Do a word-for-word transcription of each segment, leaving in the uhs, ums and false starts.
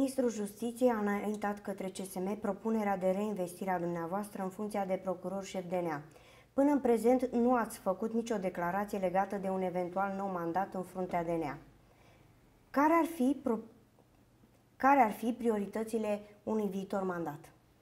Ministrul Justiției a înaintat către C S M propunerea de reinvestire a dumneavoastră în funcția de procuror șef D N A. Până în prezent nu ați făcut nicio declarație legată de un eventual nou mandat în fruntea D N A. Care ar fi, pro... Care ar fi prioritățile unui viitor mandat?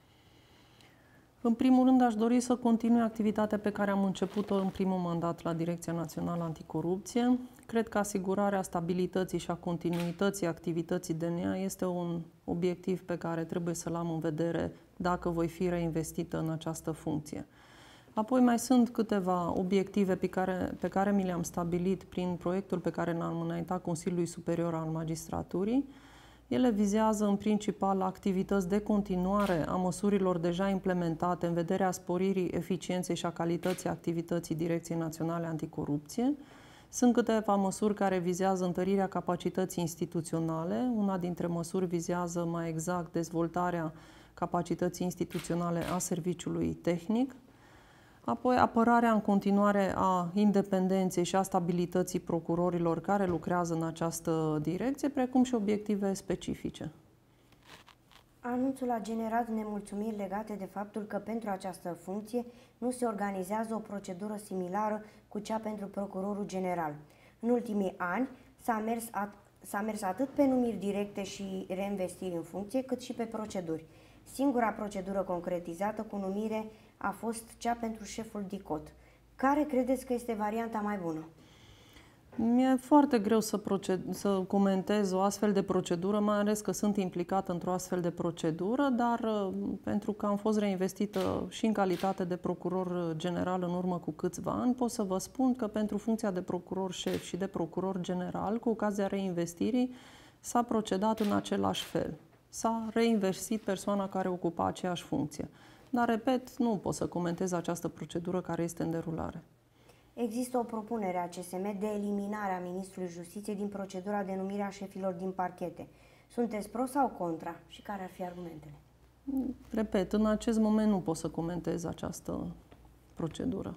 În primul rând, aș dori să continui activitatea pe care am început-o în primul mandat la Direcția Națională Anticorupție. Cred că asigurarea stabilității și a continuității activității D N A este un obiectiv pe care trebuie să-l am în vedere dacă voi fi reinvestită în această funcție. Apoi mai sunt câteva obiective pe care, pe care mi le-am stabilit prin proiectul pe care l-am înaintat Consiliului Superior al Magistraturii. Ele vizează în principal activități de continuare a măsurilor deja implementate în vederea sporirii eficienței și a calității activității Direcției Naționale Anticorupție. Sunt câteva măsuri care vizează întărirea capacității instituționale. Una dintre măsuri vizează mai exact dezvoltarea capacității instituționale a serviciului tehnic. Apoi, apărarea în continuare a independenței și a stabilității procurorilor care lucrează în această direcție, precum și obiective specifice. Anunțul a generat nemulțumiri legate de faptul că pentru această funcție nu se organizează o procedură similară cu cea pentru procurorul general. În ultimii ani s-a mers, s-a mers atât pe numiri directe și reinvestiri în funcție, cât și pe proceduri. Singura procedură concretizată cu numire a fost cea pentru șeful D I C O T. Care credeți că este varianta mai bună? Mi-e foarte greu să, proced- să comentez o astfel de procedură, mai ales că sunt implicată într-o astfel de procedură, dar pentru că am fost reinvestită și în calitate de procuror general în urmă cu câțiva ani, pot să vă spun că pentru funcția de procuror șef și de procuror general, cu ocazia reinvestirii, s-a procedat în același fel. S-a reinvestit persoana care ocupa aceeași funcție. Dar, repet, nu pot să comentez această procedură care este în derulare. Există o propunere a C S M de eliminare a Ministrului Justiției din procedura de numire a șefilor din parchete. Sunteți pro sau contra? Și care ar fi argumentele? Repet, în acest moment nu pot să comentez această procedură.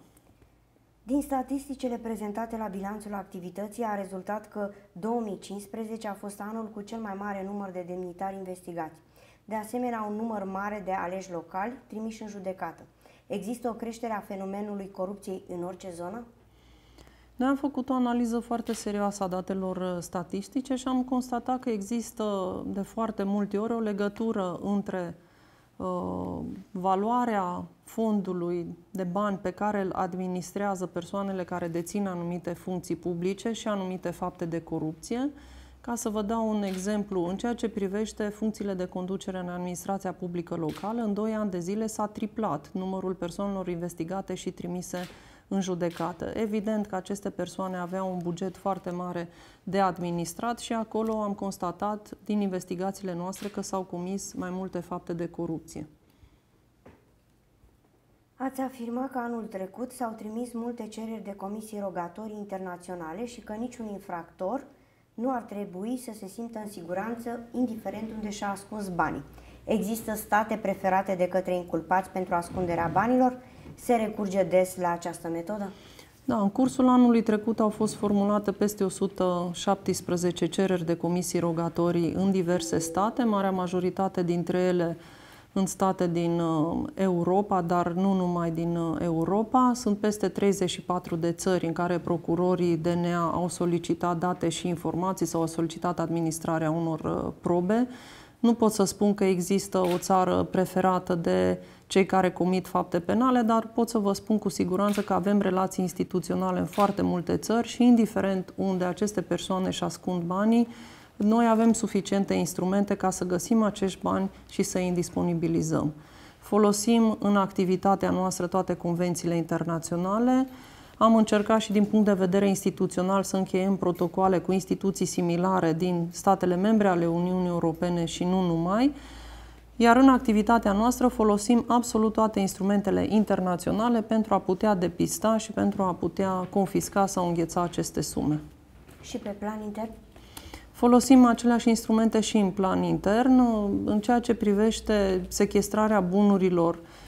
Din statisticile prezentate la bilanțul activității a rezultat că două mii cincisprezece a fost anul cu cel mai mare număr de demnitari investigați. De asemenea, un număr mare de aleși locali trimiși în judecată. Există o creștere a fenomenului corupției în orice zonă? Noi am făcut o analiză foarte serioasă a datelor statistice și am constatat că există de foarte multe ori o legătură între uh, valoarea fondului de bani pe care îl administrează persoanele care dețin anumite funcții publice și anumite fapte de corupție. Ca să vă dau un exemplu, în ceea ce privește funcțiile de conducere în administrația publică locală, în doi ani de zile s-a triplat numărul persoanelor investigate și trimise în judecată. Evident că aceste persoane aveau un buget foarte mare de administrat și acolo am constatat din investigațiile noastre că s-au comis mai multe fapte de corupție. Ați afirmat că anul trecut s-au trimis multe cereri de comisii rogatorii internaționale și că niciun infractor nu ar trebui să se simtă în siguranță, indiferent unde și-a ascuns banii. Există state preferate de către inculpați pentru ascunderea banilor? Se recurge des la această metodă? Da, în cursul anului trecut au fost formulate peste o sută șaptesprezece cereri de comisii rogatorii în diverse state, marea majoritate dintre ele în state din Europa, dar nu numai din Europa. Sunt peste treizeci și patru de țări în care procurorii D N A au solicitat date și informații sau au solicitat administrarea unor probe. Nu pot să spun că există o țară preferată de cei care comit fapte penale, dar pot să vă spun cu siguranță că avem relații instituționale în foarte multe țări și indiferent unde aceste persoane își ascund banii, noi avem suficiente instrumente ca să găsim acești bani și să îi indisponibilizăm. Folosim în activitatea noastră toate convențiile internaționale. Am încercat și din punct de vedere instituțional să încheiem protocoale cu instituții similare din statele membre ale Uniunii Europene și nu numai. Iar în activitatea noastră folosim absolut toate instrumentele internaționale pentru a putea depista și pentru a putea confisca sau îngheța aceste sume. Și pe plan intern? Folosim aceleași instrumente și în plan intern. În ceea ce privește sechestrarea bunurilor,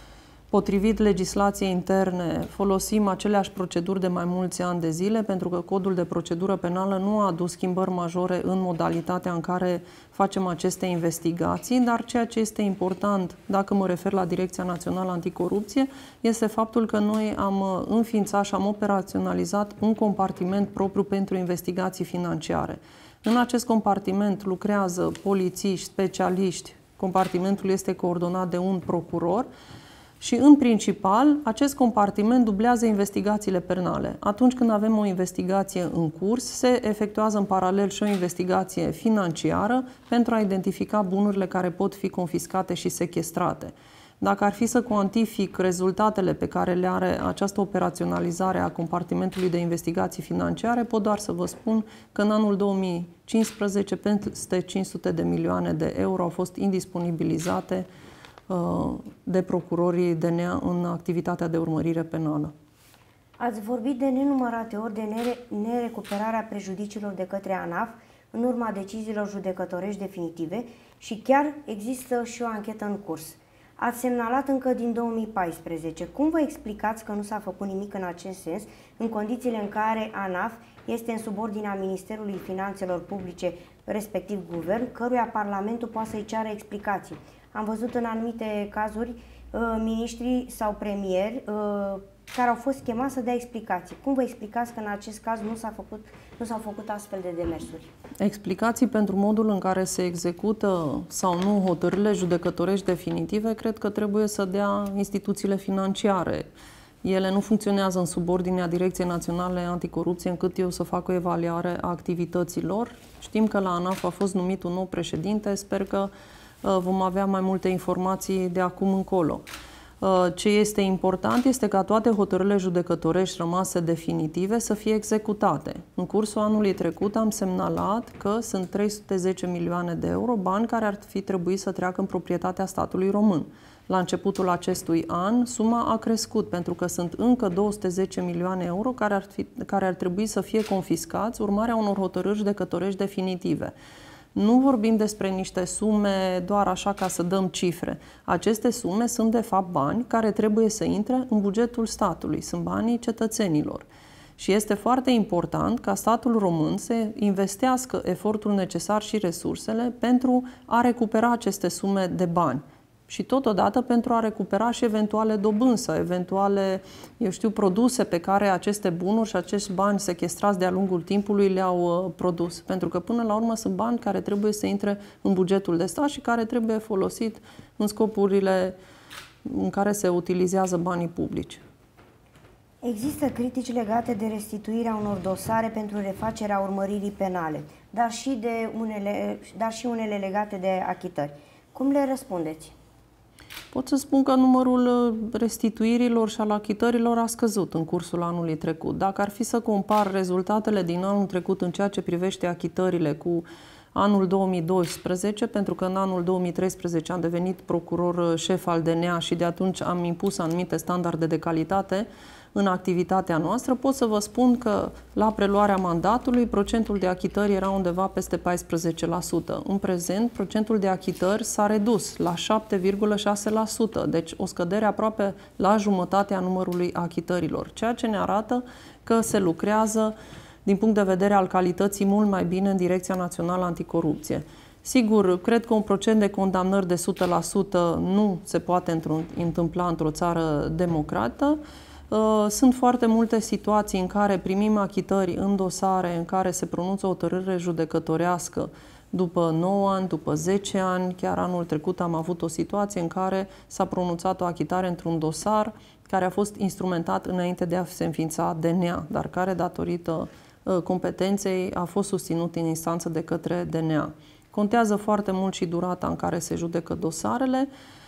Potrivit legislației interne, folosim aceleași proceduri de mai mulți ani de zile, pentru că codul de procedură penală nu a adus schimbări majore în modalitatea în care facem aceste investigații, dar ceea ce este important, dacă mă refer la Direcția Națională Anticorupție, este faptul că noi am înființat și am operaționalizat un compartiment propriu pentru investigații financiare. În acest compartiment lucrează polițiști, specialiști, compartimentul este coordonat de un procuror, și, în principal, acest compartiment dublează investigațiile penale. Atunci când avem o investigație în curs, se efectuează în paralel și o investigație financiară pentru a identifica bunurile care pot fi confiscate și sechestrate. Dacă ar fi să cuantific rezultatele pe care le are această operaționalizare a compartimentului de investigații financiare, pot doar să vă spun că în anul două mii cincisprezece peste cinci sute de milioane de euro au fost indisponibilizate de procurorii D N A în activitatea de urmărire penală. Ați vorbit de nenumărate ori de nerecuperarea prejudiciilor de către ANAF în urma deciziilor judecătorești definitive și chiar există și o anchetă în curs. Ați semnalat încă din două mii paisprezece. Cum vă explicați că nu s-a făcut nimic în acest sens, în condițiile în care ANAF este în subordinea Ministerului Finanțelor Publice, respectiv Guvern, căruia Parlamentul poate să-i ceară explicații? Am văzut în anumite cazuri miniștri sau premieri care au fost chemați să dea explicații. Cum vă explicați că în acest caz nu s-a făcut, nu s-au făcut astfel de demersuri? Explicații pentru modul în care se execută sau nu hotărârile judecătorești definitive, cred că trebuie să dea instituțiile financiare. Ele nu funcționează în subordinea Direcției Naționale Anticorupție încât eu să fac o evaluare a activităților. Știm că la ANAF a fost numit un nou președinte, sper că vom avea mai multe informații de acum încolo. Ce este important este ca toate hotărârile judecătorești rămase definitive să fie executate. În cursul anului trecut am semnalat că sunt trei sute zece milioane de euro, bani care ar fi trebuit să treacă în proprietatea statului român. La începutul acestui an, suma a crescut pentru că sunt încă două sute zece milioane euro care ar, fi, care ar trebui să fie confiscați urmarea unor hotărâri judecătorești definitive. Nu vorbim despre niște sume doar așa ca să dăm cifre. Aceste sume sunt de fapt bani care trebuie să intre în bugetul statului, sunt banii cetățenilor. Și este foarte important ca statul român să investească efortul necesar și resursele pentru a recupera aceste sume de bani. Și totodată pentru a recupera și eventuale dobânzi sau eventuale, eu știu, produse pe care aceste bunuri și acești bani sechestrați de-a lungul timpului le-au uh, produs. Pentru că până la urmă sunt bani care trebuie să intre în bugetul de stat și care trebuie folosit în scopurile în care se utilizează banii publici. Există critici legate de restituirea unor dosare pentru refacerea urmăririi penale, dar și, de unele, dar și unele legate de achitări. Cum le răspundeți? Pot să spun că numărul restituirilor și al achitărilor a scăzut în cursul anului trecut. Dacă ar fi să compar rezultatele din anul trecut în ceea ce privește achitările cu anul două mii doisprezece, pentru că în anul două mii treisprezece am devenit procuror șef al D N A și de atunci am impus anumite standarde de calitate în activitatea noastră, pot să vă spun că la preluarea mandatului procentul de achitări era undeva peste paisprezece la sută. În prezent, procentul de achitări s-a redus la șapte virgulă șase la sută, deci o scădere aproape la jumătatea numărului achitărilor, ceea ce ne arată că se lucrează din punct de vedere al calității mult mai bine în Direcția Națională Anticorupție. Sigur, cred că un procent de condamnări de o sută la sută nu se poate întâmpla într-o țară democrată. Sunt foarte multe situații în care primim achitări în dosare în care se pronunță o hotărâre judecătorească după nouă ani, după zece ani. Chiar anul trecut am avut o situație în care s-a pronunțat o achitare într-un dosar care a fost instrumentat înainte de a se înființa D N A, dar care, datorită competenței, a fost susținut în instanță de către D N A. Contează foarte mult și durata în care se judecă dosarele.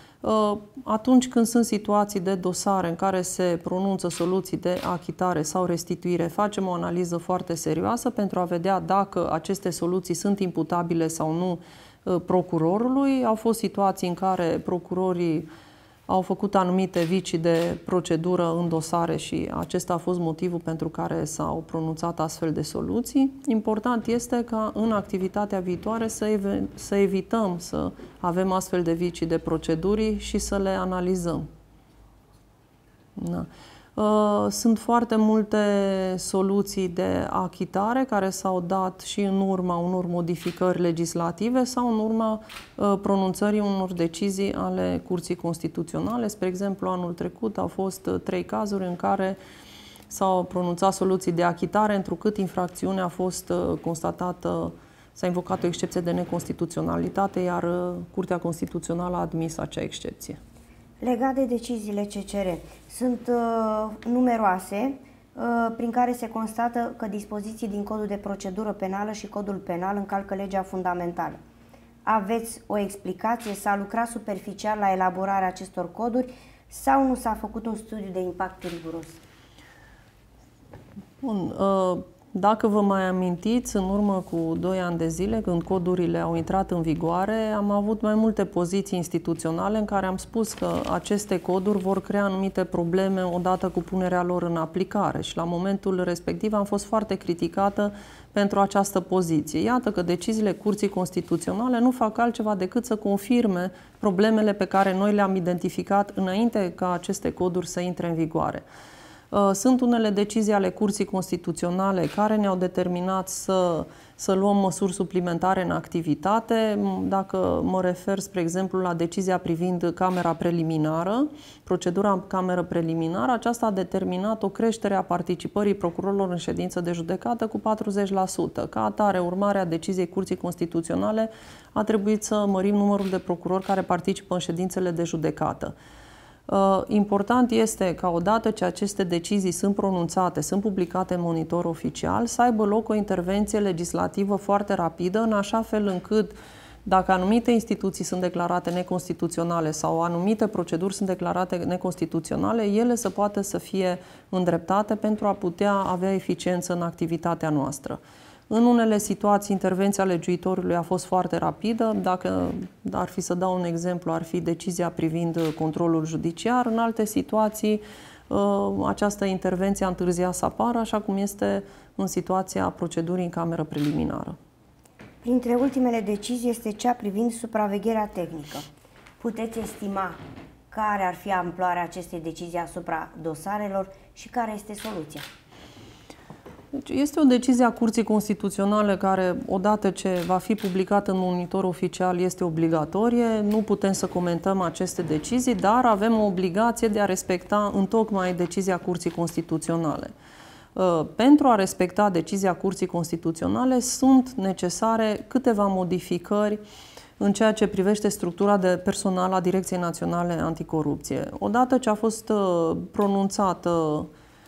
Atunci când sunt situații de dosare în care se pronunță soluții de achitare sau restituire, facem o analiză foarte serioasă pentru a vedea dacă aceste soluții sunt imputabile sau nu procurorului. Au fost situații în care procurorii au făcut anumite vicii de procedură în dosare și acesta a fost motivul pentru care s-au pronunțat astfel de soluții. Important este ca în activitatea viitoare să, ev să evităm să avem astfel de vicii de proceduri și să le analizăm. Da. Sunt foarte multe soluții de achitare care s-au dat și în urma unor modificări legislative sau în urma pronunțării unor decizii ale Curții Constituționale. Spre exemplu, anul trecut au fost trei cazuri în care s-au pronunțat soluții de achitare, întrucât infracțiunea a fost constatată, s-a invocat o excepție de neconstituționalitate, iar Curtea Constituțională a admis acea excepție. Legat de deciziile C C R, sunt uh, numeroase uh, prin care se constată că dispoziții din Codul de Procedură Penală și Codul Penal încalcă legea fundamentală. Aveți o explicație? S-a lucrat superficial la elaborarea acestor coduri sau nu s-a făcut un studiu de impact riguros? Bun, uh... Dacă vă mai amintiți, în urmă cu doi ani de zile, când codurile au intrat în vigoare, am avut mai multe poziții instituționale în care am spus că aceste coduri vor crea anumite probleme odată cu punerea lor în aplicare și la momentul respectiv am fost foarte criticată pentru această poziție. Iată că deciziile Curții Constituționale nu fac altceva decât să confirme problemele pe care noi le-am identificat înainte ca aceste coduri să intre în vigoare. Sunt unele decizii ale Curții Constituționale care ne-au determinat să, să luăm măsuri suplimentare în activitate. Dacă mă refer, spre exemplu, la decizia privind camera preliminară, procedura cameră preliminară, aceasta a determinat o creștere a participării procurorilor în ședință de judecată cu patruzeci la sută. Ca atare, urmarea deciziei Curții Constituționale, a trebuit să mărim numărul de procurori care participă în ședințele de judecată. Important este ca odată ce aceste decizii sunt pronunțate, sunt publicate în monitor oficial, să aibă loc o intervenție legislativă foarte rapidă, în așa fel încât dacă anumite instituții sunt declarate neconstituționale sau anumite proceduri sunt declarate neconstituționale, ele să poată să fie îndreptate pentru a putea avea eficiență în activitatea noastră. În unele situații, intervenția legiuitorului a fost foarte rapidă. Dacă ar fi să dau un exemplu, ar fi decizia privind controlul judiciar. În alte situații, această intervenție a întârziat să apară, așa cum este în situația procedurii în cameră preliminară. Printre ultimele decizii este cea privind supravegherea tehnică. Puteți estima care ar fi amploarea acestei decizii asupra dosarelor și care este soluția? Deci este o decizie a Curții Constituționale care, odată ce va fi publicată în monitor oficial, este obligatorie. Nu putem să comentăm aceste decizii, dar avem o obligație de a respecta întocmai decizia Curții Constituționale. Pentru a respecta decizia Curții Constituționale sunt necesare câteva modificări în ceea ce privește structura de personal a Direcției Naționale Anticorupție. Odată ce a fost pronunțată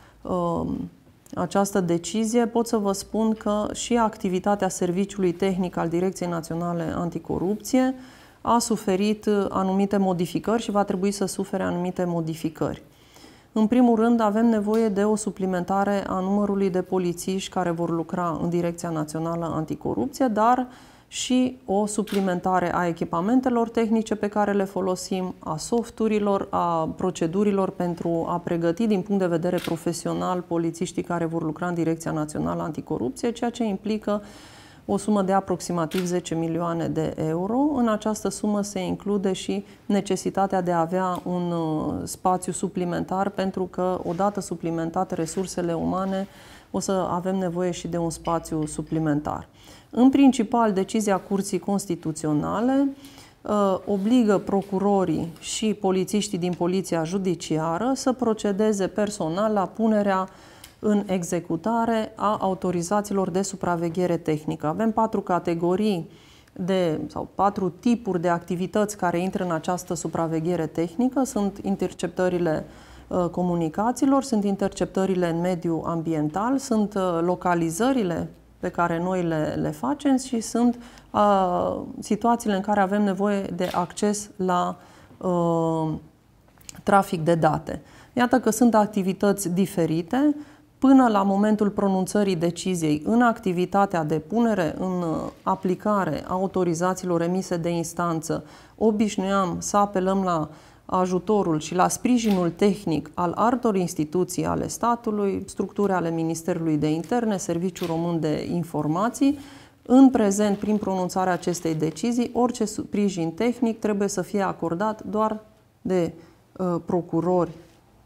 această decizie, pot să vă spun că și activitatea Serviciului Tehnic al Direcției Naționale Anticorupție a suferit anumite modificări și va trebui să sufere anumite modificări. În primul rând, avem nevoie de o suplimentare a numărului de polițiști care vor lucra în Direcția Națională Anticorupție, dar și o suplimentare a echipamentelor tehnice pe care le folosim, a softurilor, a procedurilor pentru a pregăti din punct de vedere profesional polițiștii care vor lucra în Direcția Națională Anticorupție, ceea ce implică o sumă de aproximativ zece milioane de euro. În această sumă se include și necesitatea de a avea un spațiu suplimentar, pentru că odată suplimentate resursele umane, o să avem nevoie și de un spațiu suplimentar. În principal, decizia Curții Constituționale uh, obligă procurorii și polițiștii din Poliția Judiciară să procedeze personal la punerea în executare a autorizațiilor de supraveghere tehnică. Avem patru categorii de, sau patru tipuri de activități care intră în această supraveghere tehnică. Sunt interceptările uh, comunicațiilor, sunt interceptările în mediul ambiental, sunt uh, localizările pe care noi le, le facem și sunt uh, situațiile în care avem nevoie de acces la uh, trafic de date. Iată că sunt activități diferite. Până la momentul pronunțării deciziei, în activitatea de punere în aplicare a autorizațiilor emise de instanță, obișnuiam să apelăm la ajutorul și la sprijinul tehnic al altor instituții ale statului, structuri ale Ministerului de Interne, Serviciul Român de Informații. În prezent, prin pronunțarea acestei decizii, orice sprijin tehnic trebuie să fie acordat doar de uh, procurori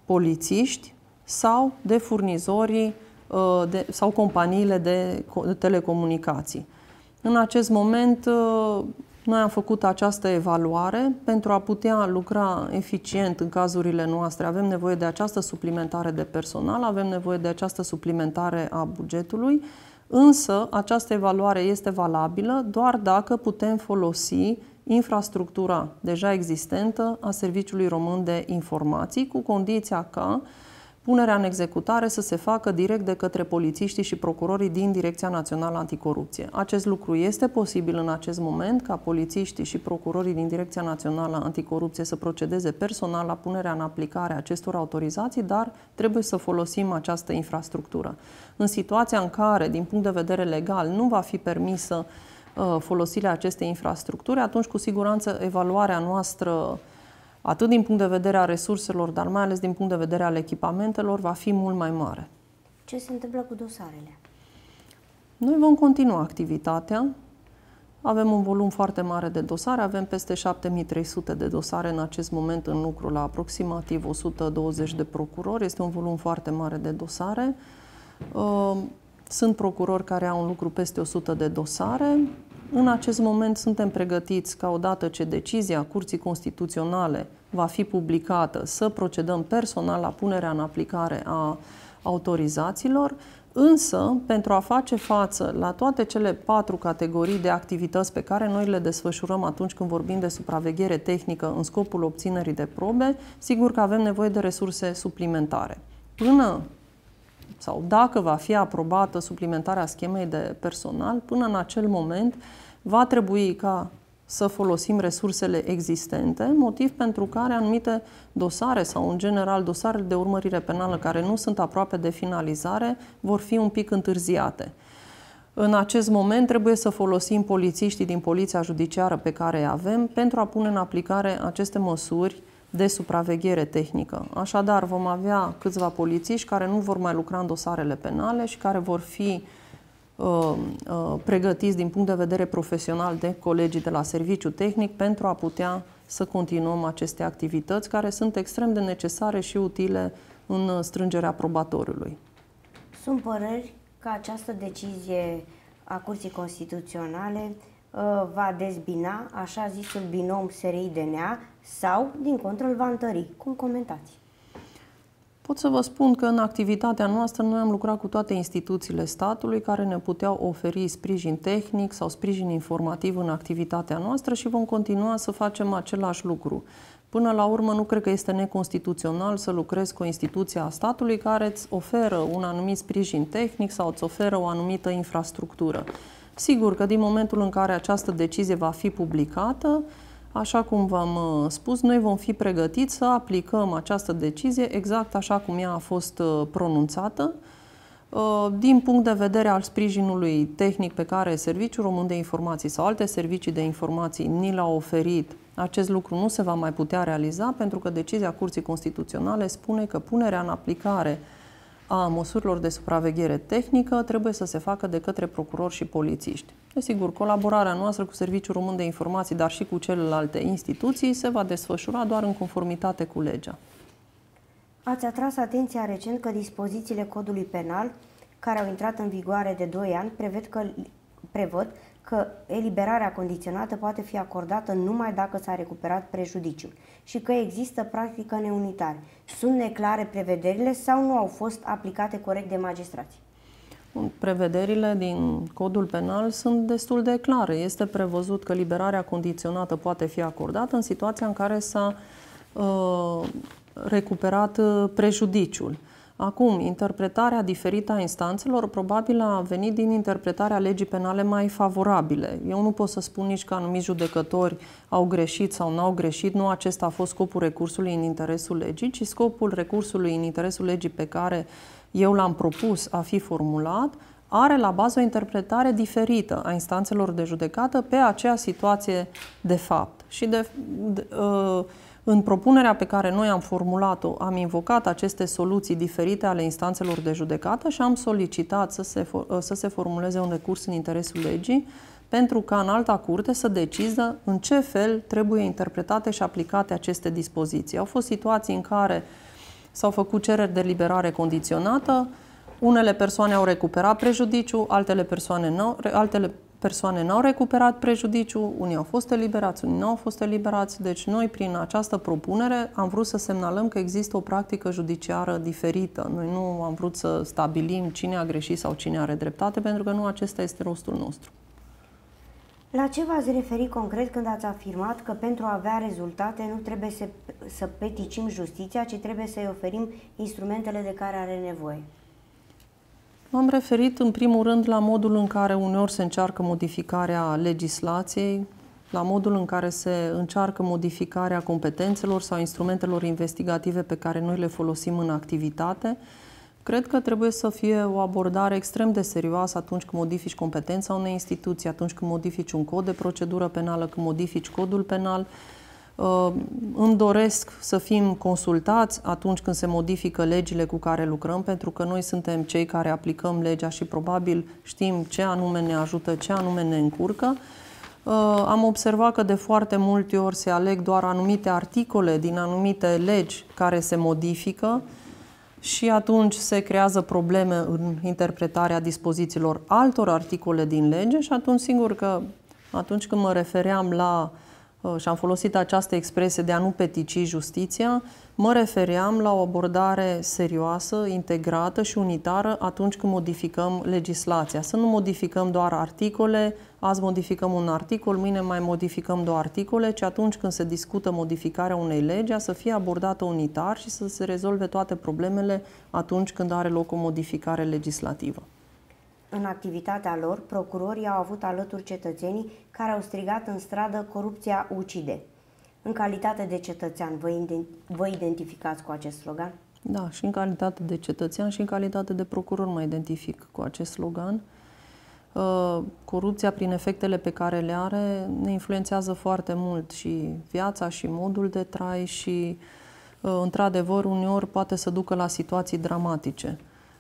polițiști sau de furnizorii de, sau companiile de telecomunicații. În acest moment, noi am făcut această evaluare pentru a putea lucra eficient în cazurile noastre. Avem nevoie de această suplimentare de personal, avem nevoie de această suplimentare a bugetului, însă această evaluare este valabilă doar dacă putem folosi infrastructura deja existentă a Serviciului Român de Informații, cu condiția ca punerea în executare să se facă direct de către polițiștii și procurorii din Direcția Națională Anticorupție. Acest lucru este posibil în acest moment, ca polițiștii și procurorii din Direcția Națională Anticorupție să procedeze personal la punerea în aplicare a acestor autorizații, dar trebuie să folosim această infrastructură. În situația în care, din punct de vedere legal, nu va fi permisă uh, folosirea acestei infrastructuri, atunci, cu siguranță, evaluarea noastră, atât din punct de vedere a resurselor, dar mai ales din punct de vedere al echipamentelor, va fi mult mai mare. Ce se întâmplă cu dosarele? Noi vom continua activitatea. Avem un volum foarte mare de dosare, avem peste șapte mii trei sute de dosare în acest moment în lucru la aproximativ o sută douăzeci de procurori. Este un volum foarte mare de dosare. Sunt procurori care au în lucru peste o sută de dosare. În acest moment suntem pregătiți ca odată ce decizia Curții Constituționale va fi publicată să procedăm personal la punerea în aplicare a autorizațiilor, însă pentru a face față la toate cele patru categorii de activități pe care noi le desfășurăm atunci când vorbim de supraveghere tehnică în scopul obținerii de probe, sigur că avem nevoie de resurse suplimentare. Până sau dacă va fi aprobată suplimentarea schemei de personal, până în acel moment va trebui ca să folosim resursele existente, motiv pentru care anumite dosare sau, în general, dosarele de urmărire penală care nu sunt aproape de finalizare vor fi un pic întârziate. În acest moment trebuie să folosim polițiștii din Poliția Judiciară pe care îi avem pentru a pune în aplicare aceste măsuri de supraveghere tehnică. Așadar, vom avea câțiva polițiști care nu vor mai lucra în dosarele penale și care vor fi uh, uh, pregătiți din punct de vedere profesional de colegii de la serviciu tehnic pentru a putea să continuăm aceste activități care sunt extrem de necesare și utile în strângerea probatoriului. Sunt păreri că această decizie a Curții Constituționale va dezbina așa zisul binom S R I D N A sau, din contră, îl va întări. Cum comentați? Pot să vă spun că în activitatea noastră noi am lucrat cu toate instituțiile statului care ne puteau oferi sprijin tehnic sau sprijin informativ în activitatea noastră și vom continua să facem același lucru. Până la urmă, nu cred că este neconstituțional să lucrezi cu o instituție a statului care îți oferă un anumit sprijin tehnic sau îți oferă o anumită infrastructură. Sigur că din momentul în care această decizie va fi publicată, așa cum v-am spus, noi vom fi pregătiți să aplicăm această decizie exact așa cum ea a fost pronunțată. Din punct de vedere al sprijinului tehnic pe care Serviciul Român de Informații sau alte servicii de informații ni l-au oferit, acest lucru nu se va mai putea realiza pentru că decizia Curții Constituționale spune că punerea în aplicare a măsurilor de supraveghere tehnică trebuie să se facă de către procurori și polițiști. Desigur, colaborarea noastră cu Serviciul Român de Informații, dar și cu celelalte instituții, se va desfășura doar în conformitate cu legea. Ați atras atenția recent că dispozițiile Codului Penal, care au intrat în vigoare de doi ani, prevăd că, prevăd că eliberarea condiționată poate fi acordată numai dacă s-a recuperat prejudiciul și că există practică neunitară. Sunt neclare prevederile sau nu au fost aplicate corect de magistrați? Prevederile din Codul Penal sunt destul de clare. Este prevăzut că liberarea condiționată poate fi acordată în situația în care s-a uh, recuperat prejudiciul. Acum, interpretarea diferită a instanțelor probabil a venit din interpretarea legii penale mai favorabile. Eu nu pot să spun nici că anumiți judecători au greșit sau nu au greșit. Nu acesta a fost scopul recursului în interesul legii, ci scopul recursului în interesul legii pe care eu l-am propus a fi formulat are la bază o interpretare diferită a instanțelor de judecată pe acea situație de fapt. Și de, de, uh, în propunerea pe care noi am formulat-o, am invocat aceste soluții diferite ale instanțelor de judecată și am solicitat să se, să se formuleze un recurs în interesul legii pentru ca în alta curte să deciză în ce fel trebuie interpretate și aplicate aceste dispoziții. Au fost situații în care s-au făcut cereri de liberare condiționată, unele persoane au recuperat prejudiciu, altele persoane n-au, altele persoane n-au recuperat prejudiciu, unii au fost eliberați, unii nu au fost eliberați. Deci noi, prin această propunere, am vrut să semnalăm că există o practică judiciară diferită. Noi nu am vrut să stabilim cine a greșit sau cine are dreptate, pentru că nu acesta este rostul nostru. La ce v-ați referit concret când ați afirmat că pentru a avea rezultate nu trebuie să, să peticim justiția, ci trebuie să-i oferim instrumentele de care are nevoie? M-am referit în primul rând la modul în care uneori se încearcă modificarea legislației, la modul în care se încearcă modificarea competențelor sau instrumentelor investigative pe care noi le folosim în activitate. Cred că trebuie să fie o abordare extrem de serioasă atunci când modifici competența unei instituții, atunci când modifici un cod de procedură penală, când modifici codul penal. Îmi doresc să fim consultați atunci când se modifică legile cu care lucrăm, pentru că noi suntem cei care aplicăm legea și probabil știm ce anume ne ajută, ce anume ne încurcă. Am observat că de foarte multe ori se aleg doar anumite articole din anumite legi care se modifică și atunci se creează probleme în interpretarea dispozițiilor altor articole din lege și atunci, sigur că atunci când mă refeream la și am folosit această expresie de a nu petici justiția, mă refeream la o abordare serioasă, integrată și unitară atunci când modificăm legislația. Să nu modificăm doar articole, azi modificăm un articol, mâine mai modificăm două articole, ci atunci când se discută modificarea unei legi, să fie abordată unitar și să se rezolve toate problemele atunci când are loc o modificare legislativă. În activitatea lor, procurorii au avut alături cetățenii care au strigat în stradă "Corupția ucide". În calitate de cetățean, vă identificați cu acest slogan? Da, și în calitate de cetățean și în calitate de procuror mă identific cu acest slogan. Corupția, prin efectele pe care le are, ne influențează foarte mult și viața și modul de trai și, într-adevăr, uneori poate să ducă la situații dramatice.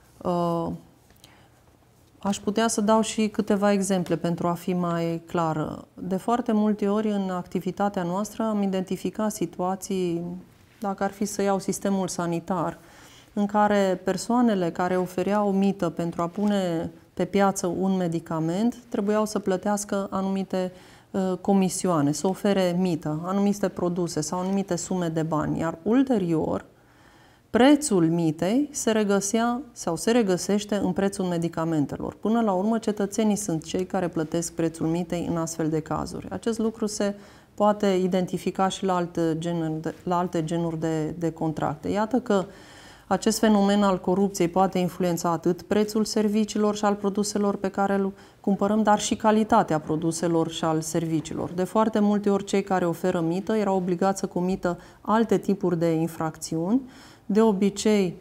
Aș putea să dau și câteva exemple pentru a fi mai clară. De foarte multe ori în activitatea noastră am identificat situații, dacă ar fi să iau sistemul sanitar, în care persoanele care ofereau mită pentru a pune pe piață un medicament trebuiau să plătească anumite uh, comisioane, să ofere mită, anumite produse sau anumite sume de bani, iar ulterior prețul mitei se regăsea sau se regăsește în prețul medicamentelor. Până la urmă, cetățenii sunt cei care plătesc prețul mitei în astfel de cazuri. Acest lucru se poate identifica și la alte genuri de, la alte genuri de, de contracte. Iată că acest fenomen al corupției poate influența atât prețul serviciilor și al produselor pe care îl cumpărăm, dar și calitatea produselor și al serviciilor. De foarte multe ori, cei care oferă mită erau obligați să comită alte tipuri de infracțiuni. De obicei,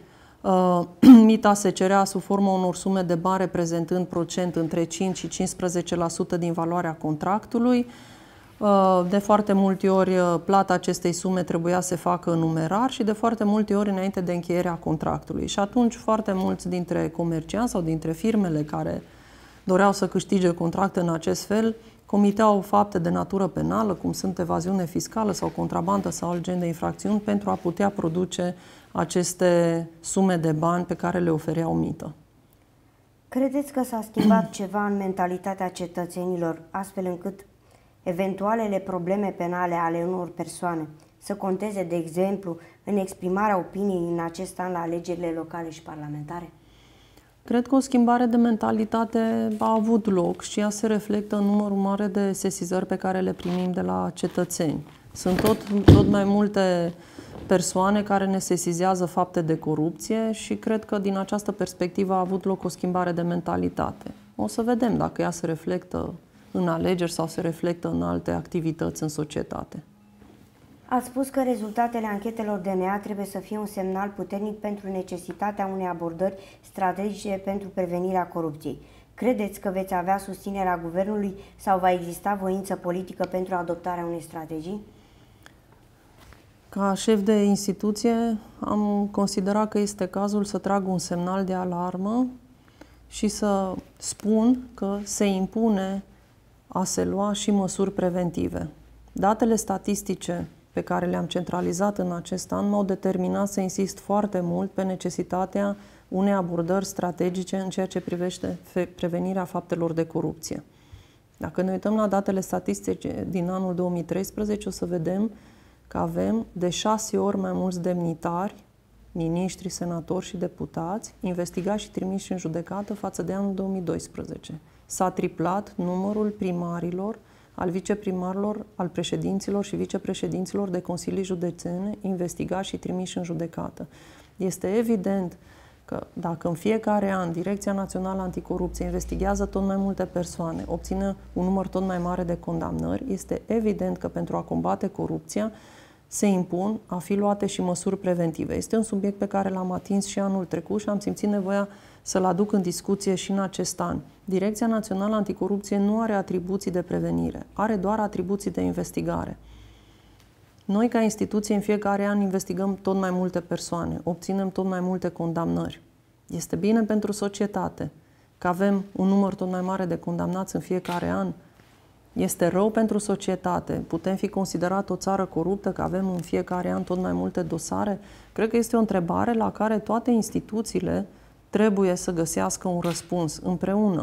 mita se cerea sub forma unor sume de bani reprezentând procent între cinci și cincisprezece la sută din valoarea contractului. De foarte multe ori, plata acestei sume trebuia să se facă în numerar și de foarte multe ori înainte de încheierea contractului. Și atunci foarte mulți dintre comercianți sau dintre firmele care doreau să câștige contracte în acest fel comiteau fapte de natură penală, cum sunt evaziune fiscală sau contrabandă sau alt gen de infracțiuni, pentru a putea produce aceste sume de bani pe care le ofereau mită. Credeți că s-a schimbat ceva în mentalitatea cetățenilor, astfel încât eventualele probleme penale ale unor persoane să conteze, de exemplu, în exprimarea opiniei în acest an la alegerile locale și parlamentare? Cred că o schimbare de mentalitate a avut loc și ea se reflectă în numărul mare de sesizări pe care le primim de la cetățeni. Sunt tot, tot mai multe persoane care ne sesizează fapte de corupție și cred că din această perspectivă a avut loc o schimbare de mentalitate. O să vedem dacă ea se reflectă în alegeri sau se reflectă în alte activități în societate. Ați spus că rezultatele anchetelor D N A trebuie să fie un semnal puternic pentru necesitatea unei abordări strategice pentru prevenirea corupției. Credeți că veți avea susținerea Guvernului sau va exista voință politică pentru adoptarea unei strategii? Ca șef de instituție am considerat că este cazul să trag un semnal de alarmă și să spun că se impune a se lua și măsuri preventive. Datele statistice pe care le-am centralizat în acest an m-au determinat să insist foarte mult pe necesitatea unei abordări strategice în ceea ce privește prevenirea faptelor de corupție. Dacă ne uităm la datele statistice din anul două mii treisprezece, o să vedem că avem de șase ori mai mulți demnitari, miniștri, senatori și deputați, investigați și trimiși în judecată față de anul două mii doisprezece. S-a triplat numărul primarilor, al viceprimarilor, al președinților și vicepreședinților de consilii județene investigați și trimiși în judecată. Este evident că dacă în fiecare an Direcția Națională Anticorupție investigează tot mai multe persoane, obține un număr tot mai mare de condamnări, este evident că pentru a combate corupția se impun a fi luate și măsuri preventive. Este un subiect pe care l-am atins și anul trecut și am simțit nevoia să-l aduc în discuție și în acest an. Direcția Națională Anticorupție nu are atribuții de prevenire, are doar atribuții de investigare. Noi, ca instituție, în fiecare an investigăm tot mai multe persoane, obținem tot mai multe condamnări. Este bine pentru societate că avem un număr tot mai mare de condamnați în fiecare an. Este rău pentru societate. Putem fi considerat o țară coruptă că avem în fiecare an tot mai multe dosare? Cred că este o întrebare la care toate instituțiile trebuie să găsească un răspuns împreună.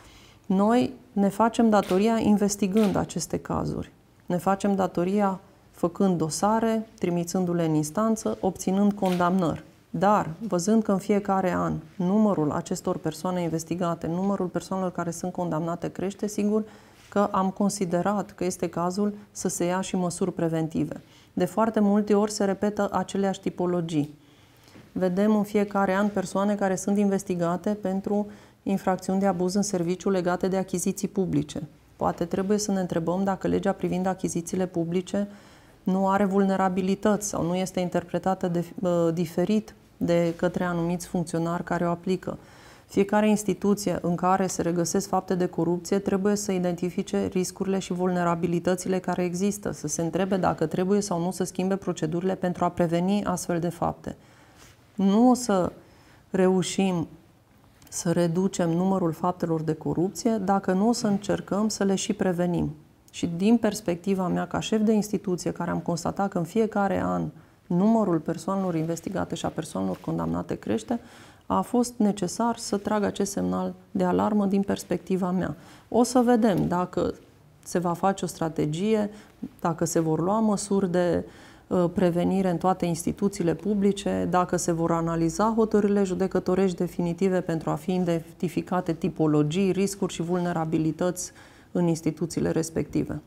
Noi ne facem datoria investigând aceste cazuri. Ne facem datoria făcând dosare, trimițându-le în instanță, obținând condamnări. Dar, văzând că în fiecare an numărul acestor persoane investigate, numărul persoanelor care sunt condamnate crește, sigur că am considerat că este cazul să se ia și măsuri preventive. De foarte multe ori se repetă aceleași tipologii. Vedem în fiecare an persoane care sunt investigate pentru infracțiuni de abuz în serviciu legate de achiziții publice. Poate trebuie să ne întrebăm dacă legea privind achizițiile publice nu are vulnerabilități sau nu este interpretată de, uh, diferit de către anumiți funcționari care o aplică. Fiecare instituție în care se regăsesc fapte de corupție trebuie să identifice riscurile și vulnerabilitățile care există, să se întrebe dacă trebuie sau nu să schimbe procedurile pentru a preveni astfel de fapte. Nu o să reușim să reducem numărul faptelor de corupție dacă nu o să încercăm să le și prevenim. Și din perspectiva mea, ca șef de instituție, care am constatat că în fiecare an numărul persoanelor investigate și a persoanelor condamnate crește, a fost necesar să trag acest semnal de alarmă din perspectiva mea. O să vedem dacă se va face o strategie, dacă se vor lua măsuri de uh, prevenire în toate instituțiile publice, dacă se vor analiza hotărârile judecătorești definitive pentru a fi identificate tipologii, riscuri și vulnerabilități în instituțiile respective.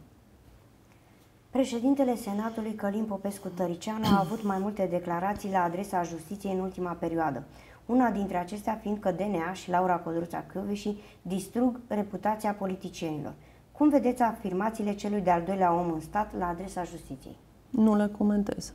Președintele Senatului Călin Popescu-Tăricianu a avut mai multe declarații la adresa justiției în ultima perioadă. Una dintre acestea fiind că D N A și Laura Codruța Kövesi distrug reputația politicienilor. Cum vedeți afirmațiile celui de-al doilea om în stat la adresa justiției? Nu le comentez.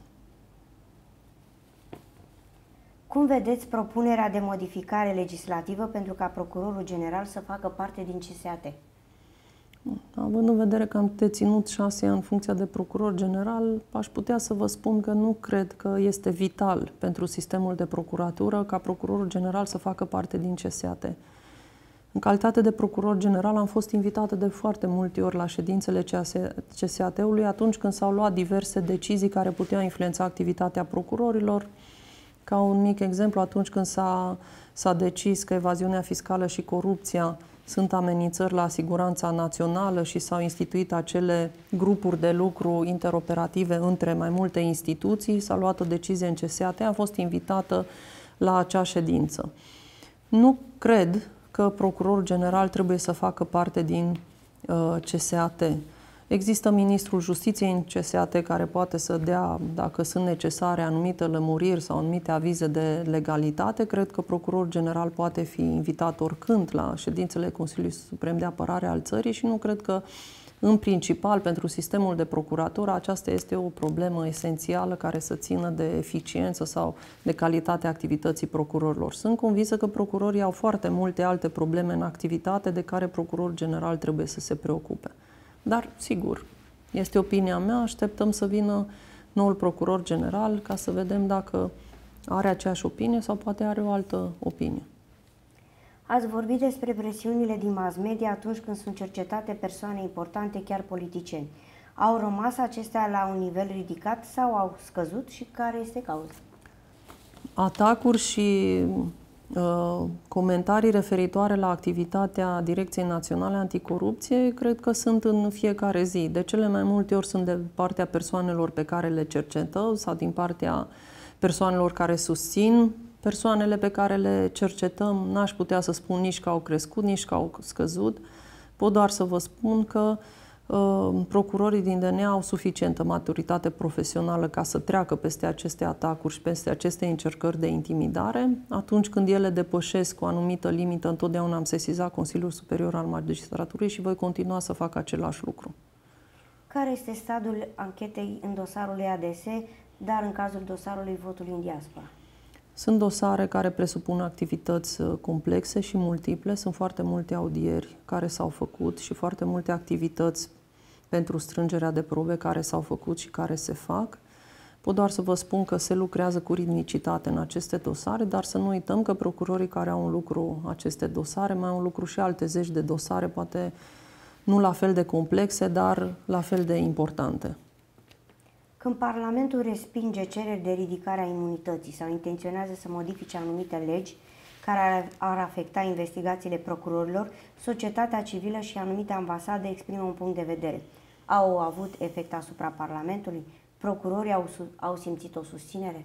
Cum vedeți propunerea de modificare legislativă pentru ca procurorul general să facă parte din C S A T? Având în vedere că am deținut șase ani funcția de procuror general, aș putea să vă spun că nu cred că este vital pentru sistemul de procuratură ca procurorul general să facă parte din C S A T. În calitate de procuror general am fost invitată de foarte multe ori la ședințele C S A T-ului atunci când s-au luat diverse decizii care puteau influența activitatea procurorilor. Ca un mic exemplu, atunci când s-a, s-a decis că evaziunea fiscală și corupția sunt amenințări la siguranța națională și s-au instituit acele grupuri de lucru interoperative între mai multe instituții, s-a luat o decizie în C S A T, a fost invitată la acea ședință. Nu cred că procurorul general trebuie să facă parte din uh, C S A T. Există Ministrul Justiției în C S A T care poate să dea, dacă sunt necesare, anumite lămuriri sau anumite avize de legalitate. Cred că procurorul general poate fi invitat oricând la ședințele Consiliului Suprem de Apărare al țării și nu cred că, în principal, pentru sistemul de procuratură, aceasta este o problemă esențială care să țină de eficiență sau de calitatea activității procurorilor. Sunt convinsă că procurorii au foarte multe alte probleme în activitate de care procurorul general trebuie să se preocupe. Dar, sigur, este opinia mea, așteptăm să vină noul procuror general ca să vedem dacă are aceeași opinie sau poate are o altă opinie. Ați vorbit despre presiunile din mass media atunci când sunt cercetate persoane importante, chiar politicieni. Au rămas acestea la un nivel ridicat sau au scăzut și care este cauza? Atacuri și uh, comentarii referitoare la activitatea Direcției Naționale Anticorupție cred că sunt în fiecare zi. De cele mai multe ori sunt de partea persoanelor pe care le cercetăm sau din partea persoanelor care susțin persoanele pe care le cercetăm. N-aș putea să spun nici că au crescut, nici că au scăzut. Pot doar să vă spun că uh, procurorii din D N A au suficientă maturitate profesională ca să treacă peste aceste atacuri și peste aceste încercări de intimidare. Atunci când ele depășesc o anumită limită, întotdeauna am sesizat Consiliul Superior al Magistraturii și voi continua să fac același lucru. Care este stadiul anchetei în dosarul lui A D S, dar în cazul dosarului votului în diaspora? Sunt dosare care presupun activități complexe și multiple. Sunt foarte multe audieri care s-au făcut și foarte multe activități pentru strângerea de probe care s-au făcut și care se fac. Pot doar să vă spun că se lucrează cu ritmicitate în aceste dosare, dar să nu uităm că procurorii care au în lucru aceste dosare mai au în lucru și alte zeci de dosare, poate nu la fel de complexe, dar la fel de importante. Când Parlamentul respinge cereri de ridicare a imunității sau intenționează să modifice anumite legi care ar afecta investigațiile procurorilor, societatea civilă și anumite ambasade exprimă un punct de vedere. Au avut efect asupra Parlamentului? Procurorii au, au simțit o susținere?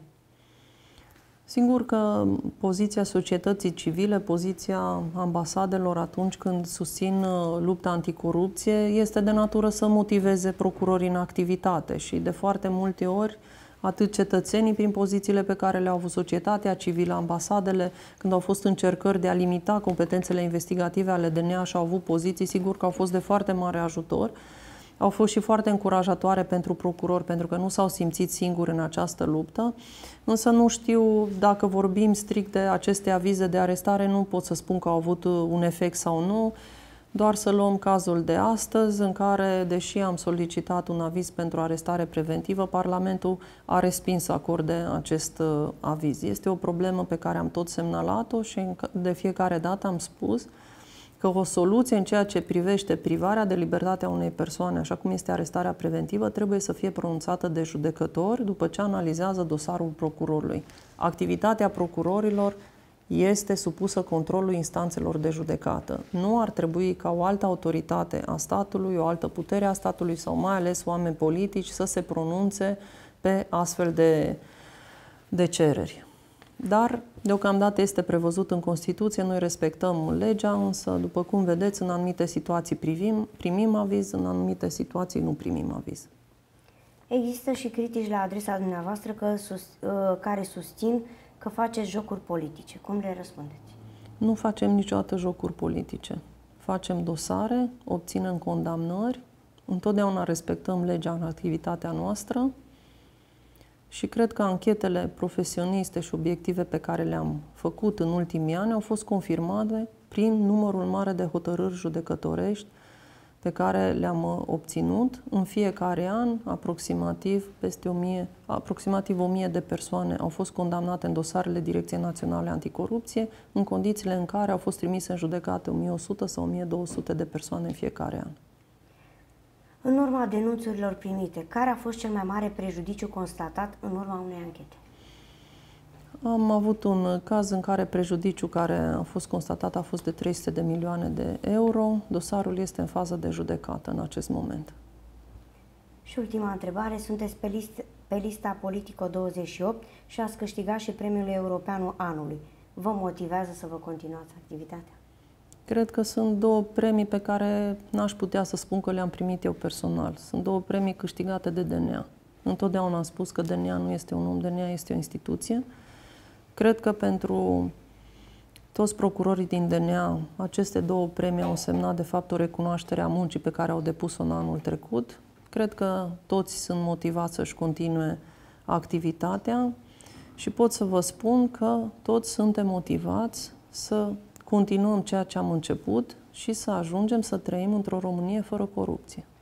Sigur că poziția societății civile, poziția ambasadelor atunci când susțin lupta anticorupție este de natură să motiveze procurorii în activitate și de foarte multe ori atât cetățenii prin pozițiile pe care le-au avut societatea civilă, ambasadele, când au fost încercări de a limita competențele investigative ale D N A și au avut poziții, sigur că au fost de foarte mare ajutor. Au fost și foarte încurajatoare pentru procurori, pentru că nu s-au simțit singuri în această luptă. Însă nu știu dacă vorbim strict de aceste avize de arestare, nu pot să spun că au avut un efect sau nu. Doar să luăm cazul de astăzi, în care, deși am solicitat un aviz pentru arestare preventivă, Parlamentul a respins să acorde acest aviz. Este o problemă pe care am tot semnalat-o și de fiecare dată am spus că o soluție în ceea ce privește privarea de libertatea unei persoane, așa cum este arestarea preventivă, trebuie să fie pronunțată de judecători după ce analizează dosarul procurorului. Activitatea procurorilor este supusă controlului instanțelor de judecată. Nu ar trebui ca o altă autoritate a statului, o altă putere a statului sau mai ales oameni politici să se pronunțe pe astfel de, de cereri. Dar, deocamdată este prevăzut în Constituție, noi respectăm legea, însă, după cum vedeți, în anumite situații privim, primim aviz, în anumite situații nu primim aviz. Există și critici la adresa dumneavoastră că sus, care susțin că faceți jocuri politice. Cum le răspundeți? Nu facem niciodată jocuri politice. Facem dosare, obținem condamnări, întotdeauna respectăm legea în activitatea noastră și cred că anchetele profesioniste și obiective pe care le-am făcut în ultimii ani au fost confirmate prin numărul mare de hotărâri judecătorești pe care le-am obținut. În fiecare an, aproximativ, peste o mie, aproximativ o mie de persoane au fost condamnate în dosarele Direcției Naționale Anticorupție, în condițiile în care au fost trimise în judecată o mie o sută sau o mie două sute de persoane în fiecare an. În urma denunțurilor primite, care a fost cel mai mare prejudiciu constatat în urma unei anchete? Am avut un caz în care prejudiciul care a fost constatat a fost de trei sute de milioane de euro. Dosarul este în fază de judecată în acest moment. Și ultima întrebare. Sunteți pe, list, pe lista Politico douăzeci și opt și ați câștigat și premiul european anului. Vă motivează să vă continuați activitatea? Cred că sunt două premii pe care n-aș putea să spun că le-am primit eu personal. Sunt două premii câștigate de D N A. Întotdeauna am spus că D N A nu este un om, D N A este o instituție. Cred că pentru toți procurorii din D N A, aceste două premii au însemnat, de fapt, o recunoaștere a muncii pe care au depus-o în anul trecut. Cred că toți sunt motivați să-și continue activitatea și pot să vă spun că toți suntem motivați să continuăm ceea ce am început și să ajungem să trăim într-o Românie fără corupție.